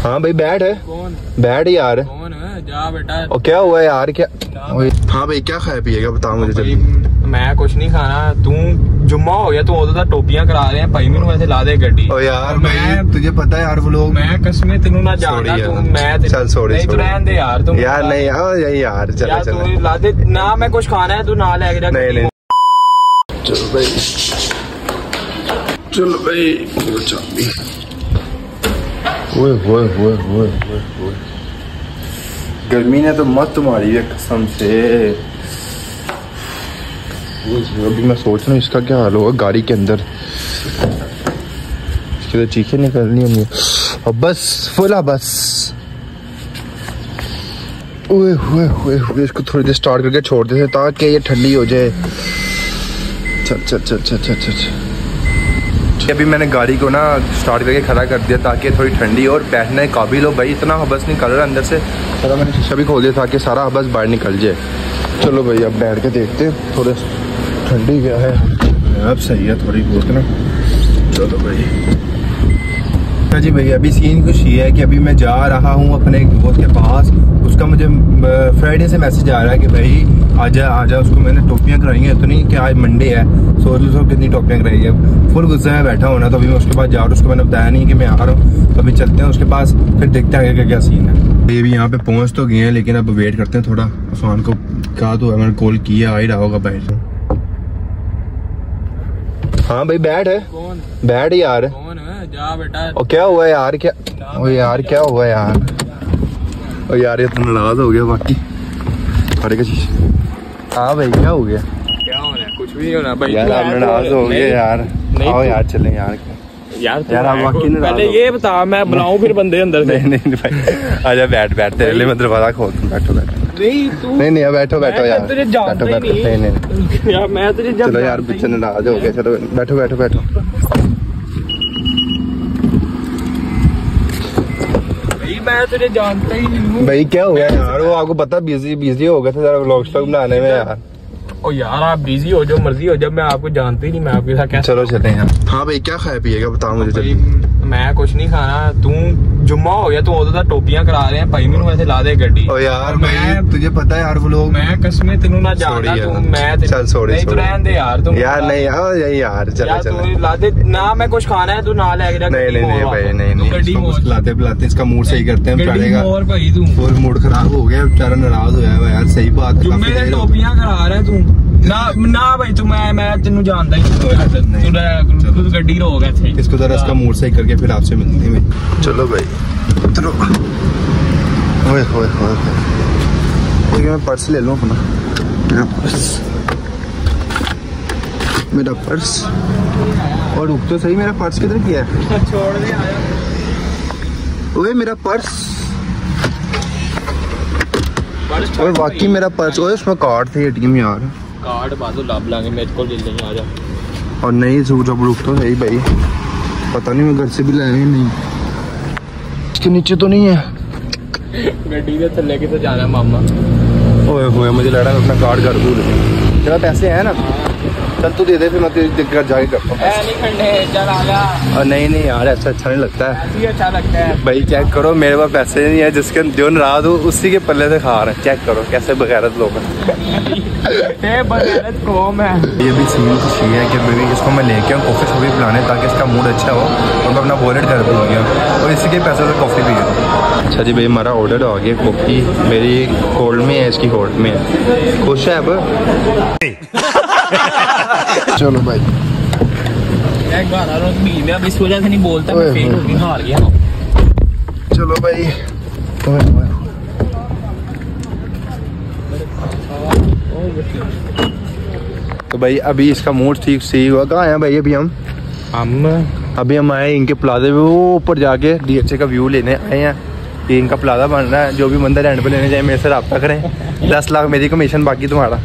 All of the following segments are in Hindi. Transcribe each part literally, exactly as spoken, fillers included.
हाँ भाई बैठ है। कौन बैठ यार। कौन है? जा बेटा। और क्या हुआ है यार? क्या? हाँ भाई क्या खाया पिएगा बता मुझे जल्दी। मैं कुछ नहीं खाना। तू जुम्मा हो गया, तू उधर टोपियां करा रहे हैं भाई, मैनू वैसे ला दे गड्डी। ओ यार मैं तुझे पता है यार वो लोग। मैं कसमें तेनू ना जानता तू। मैं चल सॉरी तू रहने दे यार। तुम यार नहीं यार यही यार चल चल तू ला दे ना। मैं कुछ खाना है तू ना लेके जा। नहीं नहीं चलो भाई चलो भाई चलो चाबी। ओए ओए ओए ओए ओए गर्मी ने तो मत मारी है कसम से। अभी मैं सोच रहा हूँ इसका क्या हाल होगा गाड़ी के अंदर। इसकी तो चीखें निकलनी होंगी। अब बस फुला बस। ओए ओए ओए ओए इसको थोड़ी देर स्टार्ट करके छोड़ देते ताकि ये ठंडी हो जाए। चल चल चल चल चल चल। अभी मैंने गाड़ी को ना स्टार्ट करके खड़ा कर दिया ताकि थोड़ी ठंडी और बैठने काबिल हो। भाई इतना हबस निकल रहा है अंदर से। सारा मैंने शीशा भी खोल दिया ताकि सारा हबस बाहर निकल जाए। चलो भाई अब बैठ के देखते हैं थोड़े ठंडी क्या है। अब सही है थोड़ी बहुत ना। चलो भाई हाँ जी भाई अभी सीन कुछ ये है कि अभी मैं जा रहा हूँ अपने दोस्त के पास। उसका मुझे फ्राइडे से मैसेज आ रहा है कि भाई आजा आजा। उसको मैंने टोपियाँ कराई हैं इतनी कि आज मंडे है। सोच लो सो कितनी टोपियाँ कराई है। फुल गुस्से में बैठा होना। तो अभी मैं उसके पास जा रहा हूँ। उसको मैंने बताया नहीं कि मैं आ रहा हूँ। तो अभी चलते हैं उसके पास फिर देखते हैं आगे का क्या सीन है। ये भी यहाँ पे पहुँच तो गए हैं लेकिन अब वेट करते हैं थोड़ा। अफान को कहा तो है मैंने कॉल किया आ ही रहा होगा बाहर। हाँ भाई बैठ है। कौन? बैठ यार। कौन है? जा बेटा। और क्या हुआ यार? क्या? ओ यार क्या हुआ यार? ओ यार ये तो नाराज हो गया बाकी। अरे चीज हाँ भाई क्या हो गया? क्या होना है? कुछ भी नहीं होना भाई। यार आप नाराज हो गए यार। आओ यार चलें यार। यार यार आप बाकी पहले ये बता मैं बुलाऊं फिर बंदे अंदर से। नहीं नहीं भाई आजा बैठ बैठ तेरे लिए मैं दरवाजा खोल दूं। बैठो बैठो। नहीं तू नहीं नहीं बैठो बैठो यार। तुझे जानता ही नहीं। नहीं नहीं यार मैं तुझे जानता। चलो यार पीछे नाराज हो गए। चलो बैठो बैठो बैठो। भाई मैं तुझे जानता ही नहीं हूँ। भाई क्या हुआ यार? वो आपको पता बिजी बिजी हो गए थे जरा व्लॉग स्टॉक बनाने में यार। ओ यार आप बिजी हो जो मर्जी हो, जब मैं आपको जानता ही नहीं मैं आपके साथ कैसे। चलो चलें यार। हाँ भाई क्या खाया पिएगा बताओ मुझे जल्दी। मैं कुछ नहीं खाना। तू जुम्मा हो गया, तू उधर टोपियां करा रहे हैं भाई, मैनू वैसे ला दे गड्डी। ओ यार मैं तुझे पता है यार वो लोग। मैं कसमें तेनू ना जानता तू। मैं चल सॉरी तू रहने दे यार। तुम यार नहीं यार यही यार चल चल ला दे ना। मैं कुछ खाना है तू ना लेके जा। नहीं नहीं भाई नहीं नहीं गड्डी लाते पिलाते इसका मूड सही करते हैं चलेगा। और भाई तू और मूड खराब हो गया बेचारा नाराज हो गया यार। सही बात जुम्मे से टोपियां करा रहा है तू ना ना भाई। तू मैं मैं तेनू जानता ही नहीं। तू गड्डी रोक है इसको जरा इसका मूड सही करके फिर आपसे मिलते हैं। चलो भाई उतरो। ओए होए होए मैं पर्स ले लूँ अपना। मेरा पर्स मेरा पर्स और रुक तो सही। मेरा पर्स किधर किया है? छोड़ दे आया। ओए मेरा पर्स। ओए वाकई मेरा पर्स। ओए उसमें कार्ड थे एटीएम यार। कार्ड बाजू लाभ लाएंगे मेरे को ले लेंगे। आ जा। और नहीं जब रुक तो सही भाई। पता नहीं मैं घर से भी लाया नहीं। इसके नीचे तो नहीं है। गड्डी के थल्ले के तो जाना है मामा। ओए होए मुझे लग रहा है अपना कार्ड घर भूल गया। तेरा पैसे है ना? चल तू दे दे फिर मैं तेरे घर जाके करता हूँ। नहीं खंडे चल आ जा। नहीं नहीं यार ऐसा अच्छा नहीं लगता है। ऐसे अच्छा लगता है भाई चेक करो मेरे पास पैसे नहीं है। जिसके जो नाराज हो उसी के पल्ले से खा रहे हैं। चेक करो कैसे बगैरत लोग हैं। बगैरत कौम है। ये भी सीन कुछ ये है कि बेबी इसको मैं लेके आऊँ कॉफ़ी शॉफी पिलाने ताकि इसका मूड अच्छा हो। और मैं अपना वॉलेट घर भूल गया और इसी के पैसे से कॉफ़ी पी। अच्छा जी भाई हमारा ऑर्डर आ गया। कॉफ़ी मेरी होल्ड में है इसकी होल्ड में है। खुश है अब। चलो भाई एक बार आ रहा हूँ मैं अब इस वजह से नहीं बोलता। मैं फेल हो गया हार गया। चलो भाई तो भाई अभी इसका मूड ठीक सही हुआ। कहाँ है भाई अभी हम हम अभी हम आए इनके प्लाजा पे। वो ऊपर जाके डीएचए का व्यू लेने आए हैं। ये इनका प्लाजा बन रहा है। जो भी बंदा रेंट पे लेने जाए मेरे से रब्ता करें। दस लाख मेरी कमीशन बाकी तुम्हारा।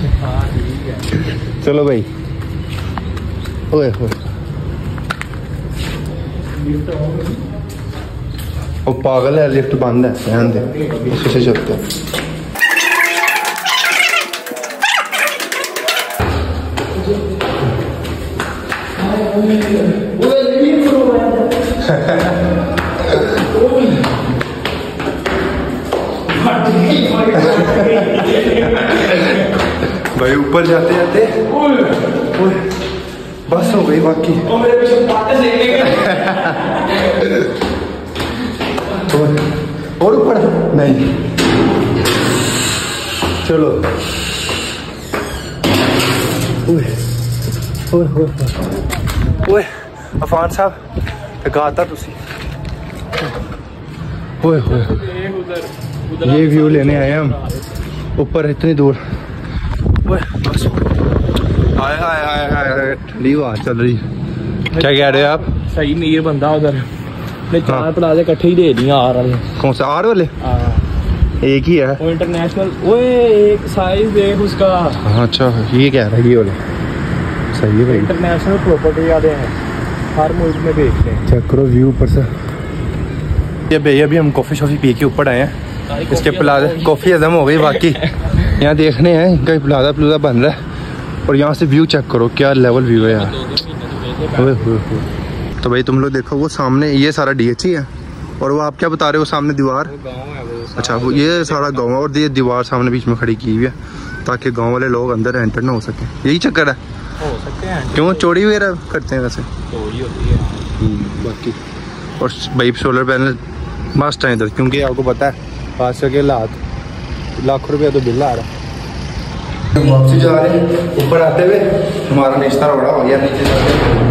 चलो भाई। ओए ओए वो पागल है लिफ्ट बंद है। ध्यान दे इसी से चलते हैं। ऊपर जाते जाते बस हो गई बाकी। और ऊपर नहीं, चलो। ओए अफान साहब कहा था तुसी। ओए ओए ये व्यू लेने आए हम ऊपर इतनी दूर। ओए बस आए आए आए आए ठंडी हवा चल रही। क्या कह रहे हो आप? सही मीर बंदा उधर ने चार प्लाजे इकट्ठे ही दे दिया आर वाले। कौन सा आर वाले? एक ही है वो इंटरनेशनल। ओए एक साइज देख उसका। अच्छा ये कह रहा है ये वाले सही है भाई। इंटरनेशनल प्रॉपर्टी वाले हैं, हर मुल्क में बेचते हैं। चेक करो व्यू ऊपर से। ये भैया अभी हम कॉफी शॉफी पी के ऊपर आए हैं। इसके प्लाजा कॉफी हजम हो गई बाकी यहाँ देखने हैं इनका प्लाजा प्लूजा बन रहा है। और यहाँ से व्यू चेक करो क्या लेवल व्यू है यार। तो भाई तुम लोग देखो वो सामने ये सारा डी एच ई है और वो आप क्या बता रहे हो सामने दीवार? अच्छा वो ये सारा गाँव है और ये दीवार सामने बीच में खड़ी की हुई है ताकि गाँव वाले लोग अंदर एंटर ना हो सके। यही चक्कर है। हो सकते हैं क्यों चोरी वगैरह करते हैं वैसे? चोरी होती है बाकी। और भाई सोलर पैनल मस्त है इधर क्योंकि आपको पता है पाँच सौ के लाख लाख रुपया तो बिल आ रहा है। वापसी जा रहे हैं ऊपर आते हुए हमारा रिश्ता बड़ा हो गया नीचे जाते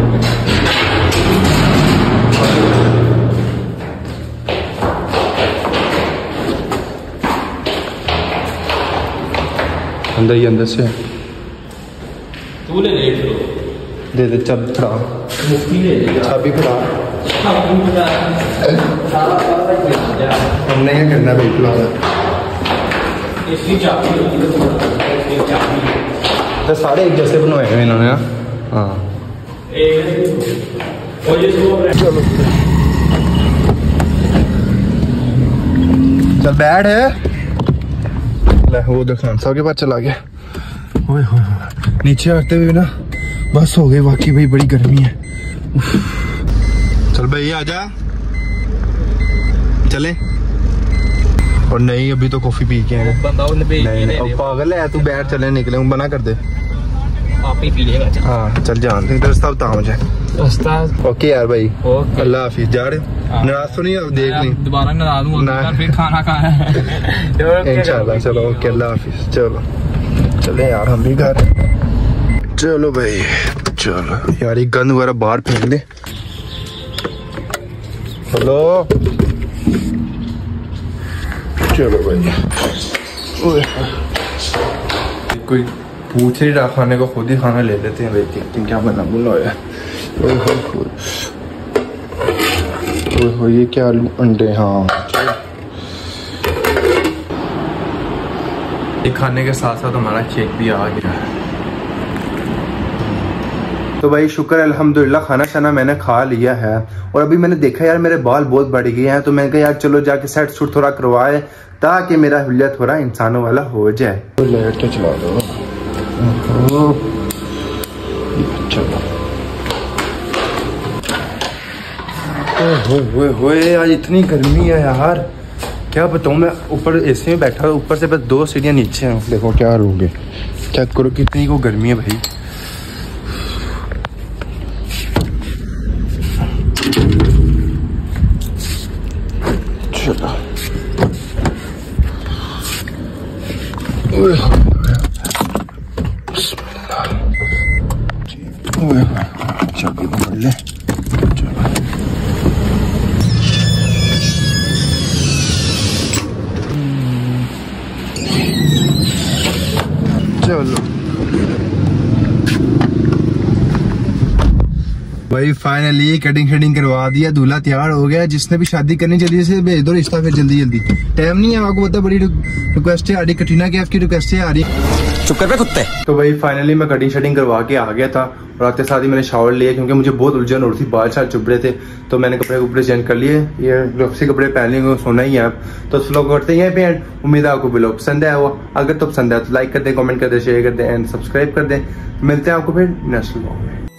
अंदर ही अंदर से तू ले ले दे दे चाबी फड़ा चाबी फड़ा। हमने क्या करना भाई प्लाजा तो सारे एक जैसे बनवाए हुए इन्होंने। हाँ चलो चल बैठ है वो उधर खान साहब के पास चला गया। ओए होए नीचे आते हुए ना बस हो गई वाकई भाई बड़ी गर्मी है। चल भाई आजा चले। और नहीं अभी तो कॉफी पी के आए बंदा नहीं, नहीं पागल है तू बैठ चले निकले मना कर दे। आप ही पी लेगा। हाँ चल जान रास्ता बता मुझे। रास्ता ओके यार भाई अल्लाह हाफिज। जा रहे नाराज तो नहीं अब देख ली दोबारा नाराज हूँ फिर खाना खाना है इंशाल्लाह। चलो ओके अल्लाह हाफिज। चलो चले यार हम भी घर। चलो भाई चलो यार ये गंद वगैरह बाहर फेंक दे। हेलो चलो भाई कोई पूछ ही रहा खाने को खुद ही खाना ले लेते हैं भाई। देखते क्या बना बोला है। ओह ये क्या आलू अंडे। हाँ ये खाने के साथ साथ हमारा केक भी आ गया है। तो भाई शुक्र अल्हम्दुलिल्लाह खाना शाना मैंने खा लिया है। और अभी मैंने देखा यार मेरे बाल बहुत बढ़ गए हैं तो मैंने कहा यार चलो जाके सेट सूट थोड़ा करवाए ताकि मेरा हुलिया थोड़ा इंसानों वाला हो जाए। तो लाइट चला दो। चलो ओए होए आज इतनी गर्मी है यार क्या बताऊँ मैं। ऊपर एसी में बैठा हूँ ऊपर से बस दो सीढ़ियाँ नीचे हैं। देखो क्या लोगे चेक करो कितनी को गर्मी है भाई। चलो चाबी पकड़ ले। चलो भाई फाइनली कटिंग शटिंग करवा दिया दूल्हा तैयार हो गया। जिसने भी शादी करनी जल्दी से भेज दो रिश्ता फिर जल्दी जल्दी। टाइम नहीं है आपको पता बड़ी रिक्वेस्ट आ रही कटरीना कैफ की रिक्वेस्ट आ रही। चुप कर कुत्ते। तो भाई फाइनली मैं कटिंग शटिंग करवा के आ गया था और आते साथ ही मैंने शावर लिया क्योंकि मुझे बहुत उलझन हो रही थी बाल शाल चुभ रहे थे। तो मैंने कपड़े कपड़े चेंज कर लिए। ये रक्सी कपड़े पहन लेंगे सोना ही है आप। तो लोग करते हैं पे एंड उम्मीद है आपको ब्लॉग पसंद आया हुआ। अगर तो पसंद आया तो लाइक कर दें कमेंट कर दें शेयर कर दें एंड सब्सक्राइब कर दें। मिलते हैं आपको फिर नेक्स्ट ब्लॉग में।